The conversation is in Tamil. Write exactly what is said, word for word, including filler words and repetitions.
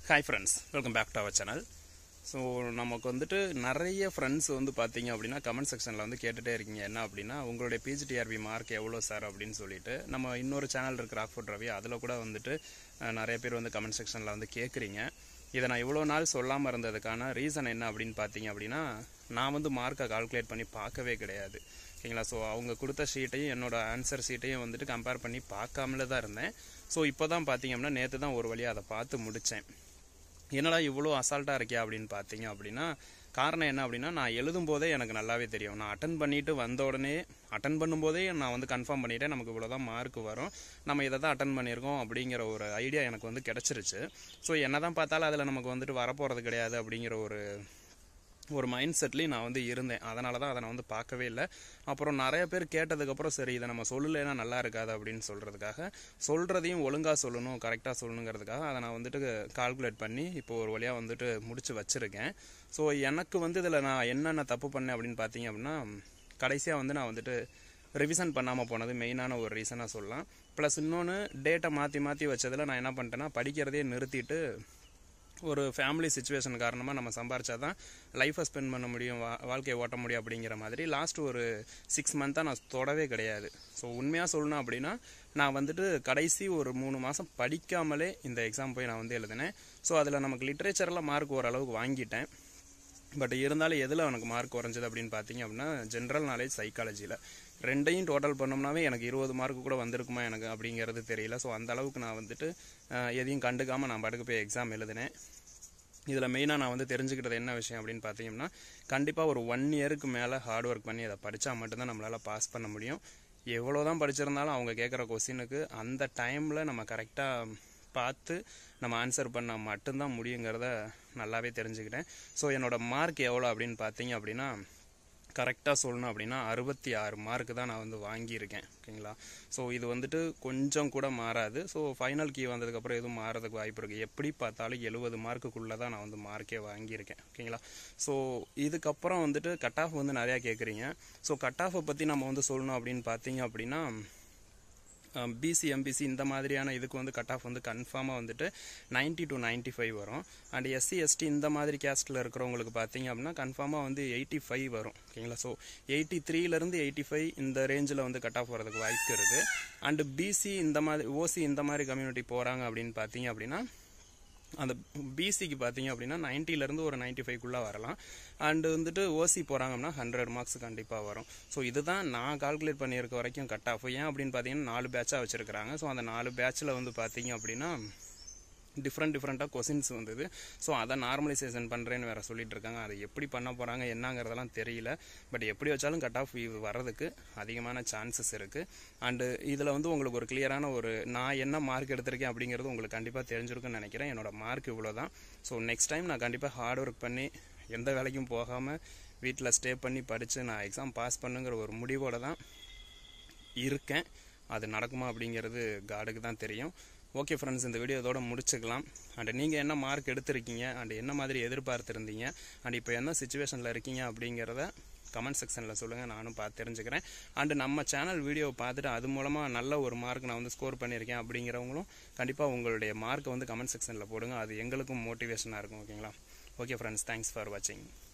Hi friends, welcome back to our channel. So நமக்கு வந்துட்டு நிறைய friends வந்து பாத்தீங்க அப்படினா கமெண்ட் செக்ஷன்ல வந்து கேட்டுட்டே இருக்கீங்க என்ன அப்படினா உங்களுடைய Pgtrb மார்க் எவ்வளவு சார் அப்படினு சொல்லிட்டு நம்ம இன்னொரு சேனல் இருக்கு Pgtrb அதுல கூட வந்துட்டு நிறைய பேர் வந்து கமெண்ட் செக்ஷன்ல வந்து கேக்குறீங்க. இத நான் இவ்வளவு நாள் சொல்லாம இருந்ததுக்கான ரீசன் என்ன அப்படினு பாத்தீங்க அப்படினா நான் வந்து மார்க்கை கால்குலேட் பண்ணி பார்க்கவே கிடையாது. ஓகேங்களா? சோ அவங்க கொடுத்த ஷீட்டையும் என்னோட ஆன்சர் ஷீட்டையும் வந்துட்டு கம்பேர் பண்ணி பார்க்காமலே தான் இருந்தேன். சோ இப்போதான் பாத்தீங்க அப்படினா நேத்து தான் ஒரு வழியா அதை பார்த்து முடிச்சேன். என்னடா இவ்வளோ அசால்ட்டா இருக்கியா அப்படின்னு பார்த்தீங்க அப்படின்னா காரணம் என்ன அப்படின்னா நான் எழுதும் போதே எனக்கு நல்லாவே தெரியும். நான் அட்டன் பண்ணிட்டு வந்த உடனே அட்டன் பண்ணும்போதே நான் வந்து கன்ஃபார்ம் பண்ணிட்டேன் நமக்கு இவ்வளோதான் மார்க் வரும், நம்ம இதை தான் அட்டன் பண்ணியிருக்கோம் அப்படிங்கிற ஒரு ஐடியா எனக்கு வந்து கிடைச்சிருச்சு. ஸோ என்ன தான் பார்த்தாலும் அதில் நமக்கு வந்துட்டு வரப்போகிறது கிடையாது அப்படிங்கிற ஒரு ஒரு மைண்ட் செட்லேயும் நான் வந்து இருந்தேன். அதனால தான் அதை நான் வந்து பார்க்கவே இல்லை. அப்புறம் நிறைய பேர் கேட்டதுக்கப்புறம் சரி இதை நம்ம சொல்லலைன்னா நல்லா இருக்காது அப்படின்னு சொல்கிறதுக்காக சொல்கிறதையும் ஒழுங்காக சொல்லணும் கரெக்டாக சொல்லணுங்கிறதுக்காக அதை நான் வந்துட்டு கால்குலேட் பண்ணி இப்போ ஒரு வழியாக வந்துட்டு முடிச்சு வச்சுருக்கேன். ஸோ எனக்கு வந்து இதில் நான் என்னென்ன தப்பு பண்ணேன் அப்படின்னு பார்த்தீங்க அப்படின்னா கடைசியாக வந்து நான் வந்துட்டு ரிவிஷன் பண்ணாமல் போனது மெயினான ஒரு ரீசனாக சொல்லலாம். ப்ளஸ் இன்னொன்று டேட்டை மாற்றி மாற்றி வச்சதில் நான் என்ன பண்ணிட்டேன்னா படிக்கிறதையே நிறுத்திட்டு ஒரு ஃபேமிலி சிச்சுவேஷன் காரணமாக நம்ம சம்பாரிச்சா தான் லைஃப்பை ஸ்பெண்ட் பண்ண முடியும், வா வாழ்க்கையை ஓட்ட முடியும் அப்படிங்கிற மாதிரி லாஸ்ட் ஒரு சிக்ஸ் மந்த்தாக நான் தொடவே கிடையாது. ஸோ உண்மையாக சொல்லணும் அப்படின்னா நான் வந்துட்டு கடைசி ஒரு மூணு மாதம் படிக்காமலே இந்த எக்ஸாம் போய் நான் வந்து எழுதினேன். ஸோ அதில் நமக்கு லிட்ரேச்சரில் மார்க் ஓரளவுக்கு வாங்கிட்டேன். பட் இருந்தாலும் எதில் எனக்கு மார்க் குறைஞ்சது அப்படின்னு பார்த்தீங்க அப்படின்னா ஜென்ரல் நாலேஜ் சைக்காலஜியில் ரெண்டையும் டோட்டல் பண்ணோம்னாவே எனக்கு இருபது மார்க்கு கூட வந்திருக்குமா எனக்கு அப்படிங்கிறது தெரியல. ஸோ அந்த அளவுக்கு நான் வந்துட்டு எதையும் கண்டுக்காமல் நான் பாட்டுக்கு போய் எக்ஸாம் எழுதினேன். இதில் மெயினாக நான் வந்து தெரிஞ்சுக்கிட்டது என்ன விஷயம் அப்படின்னு பார்த்தீங்கன்னா கண்டிப்பாக ஒரு ஒன் இயருக்கு மேலே ஹார்ட் ஒர்க் பண்ணி அதை படித்தா மட்டும்தான் நம்மளால் பாஸ் பண்ண முடியும். எவ்வளோ தான் படிச்சிருந்தாலும் அவங்க கேட்குற கொஸ்டினுக்கு அந்த டைமில் நம்ம கரெக்டாக பார்த்து நம்ம ஆன்சர் பண்ணால் மட்டும்தான் முடியுங்கிறத நல்லாவே தெரிஞ்சுக்கிட்டேன். ஸோ என்னோடய மார்க் எவ்வளோ அப்படின்னு பார்த்தீங்க அப்படின்னா கரெக்டாக சொல்லணும் அப்படின்னா அறுபத்தி ஆறு மார்க்கு தான் நான் வந்து வாங்கியிருக்கேன். ஓகேங்களா? ஸோ இது வந்துட்டு கொஞ்சம் கூட மாறாது. ஸோ ஃபைனல் கீ வந்ததுக்கப்புறம் எதுவும் மாறதுக்கு வாய்ப்பு இருக்குது. எப்படி பார்த்தாலும் எழுபது மார்க்குள்ளே தான் நான் வந்து மார்க்கே வாங்கியிருக்கேன். ஓகேங்களா? ஸோ இதுக்கப்புறம் வந்துட்டு கட் ஆஃப் வந்து நிறையா கேட்குறீங்க. ஸோ கட் ஆஃபை பற்றி நம்ம வந்து சொல்லணும் அப்படின்னு பார்த்தீங்க அப்படின்னா பிசி எம்பிசி இந்த மாதிரியான இதுக்கு வந்து கட் ஆஃப் வந்து கன்ஃபார்மாக வந்துட்டு நைன்ட்டி டு நைன்ட்டி ஃபைவ் வரும். அண்ட் எஸ்சி எஸ்டி இந்த மாதிரி கேஸ்ட்டில் இருக்கிறவங்களுக்கு பார்த்தீங்க அப்படின்னா கன்ஃபார்மாக வந்து எயிட்டி ஃபைவ் வரும். ஓகேங்களா? ஸோ எயிட்டி த்ரீலேருந்து எயிட்டி ஃபைவ் இந்த ரேஞ்சில் வந்து கட் ஆஃப் வரதுக்கு வாய்ப்பு இருக்குது. அண்டு பிசி இந்த மாதிரி ஓசி இந்த மாதிரி கம்யூனிட்டி போகிறாங்க அப்படின்னு பார்த்தீங்க அப்படின்னா அந்த பிசிக்கு பார்த்தீங்க அப்படின்னா நைன்ட்டிலேருந்து ஒரு நைன்ட்டி ஃபைவ்க்குள்ளே வரலாம். அண்டு வந்துட்டு ஓசி போகிறாங்கன்னா ஹண்ட்ரட் மார்க்ஸ் கண்டிப்பாக வரும். ஸோ இதுதான் நான் கால்குலேட் பண்ணியிருக்க வரைக்கும் கட் ஆஃப். ஏன் அப்படின்னு பார்த்தீங்கன்னா நாலு பேட்சாக வச்சுருக்கிறாங்க. ஸோ அந்த நாலு பேட்சில் வந்து பார்த்தீங்க அப்படின்னா டிஃப்ரெண்ட் டிஃப்ரெண்ட்டாக கொஸ்டின்ஸ் வந்தது. ஸோ அதை நார்மலைசேஷன் பண்ணுறேன்னு வேறு சொல்லிட்டு இருக்காங்க. அதை எப்படி பண்ண போகிறாங்க என்னங்கிறதெல்லாம் தெரியல. பட் எப்படி வச்சாலும் கட் ஆஃப் வர்றதுக்கு அதிகமான சான்சஸ் இருக்குது. அண்டு இதில் வந்து உங்களுக்கு ஒரு கிளியரான ஒரு நான் என்ன மார்க் எடுத்திருக்கேன் அப்படிங்கிறது உங்களுக்கு கண்டிப்பாக தெரிஞ்சிருக்குன்னு நினைக்கிறேன். என்னோட மார்க் இவ்வளோ தான். ஸோ நெக்ஸ்ட் டைம் நான் கண்டிப்பாக ஹார்ட் ஒர்க் பண்ணி எந்த வேலைக்கும் போகாமல் வீட்டில் ஸ்டே பண்ணி படித்து நான் எக்ஸாம் பாஸ் பண்ணுங்கிற ஒரு முடிவோடு தான் இருக்கேன். அது நடக்குமா அப்படிங்கிறது காடுக்கு தான் தெரியும். ஓகே ஃப்ரெண்ட்ஸ், இந்த வீடியோ இதோட முடிச்சுக்கலாம். அண்ட் நீங்கள் என்ன மார்க் எடுத்திருக்கீங்க அண்ட் என்ன மாதிரி எதிர்பார்த்துருந்தீங்க அண்ட் இப்போ என்ன சுச்சுவேஷனில் இருக்கீங்க அப்படிங்கிறத கமெண்ட் செக்ஷனில் சொல்லுங்கள், நானும் பார்த்து தெரிஞ்சுக்கிறேன். அண்டு நம்ம சேனல் வீடியோவை பார்த்துட்டு அது மூலமாக நல்ல ஒரு மார்க் நான் வந்து ஸ்கோர் பண்ணியிருக்கேன் அப்படிங்கிறவங்களும் கண்டிப்பாக உங்களுடைய மார்க்கை வந்து கமெண்ட் செக்ஷனில் போடுங்க. அது எங்களுக்கும் மோட்டிவேஷனாக இருக்கும். ஓகேங்களா? ஓகே ஃப்ரெண்ட்ஸ், தேங்க்ஸ் ஃபார் வாட்சிங்.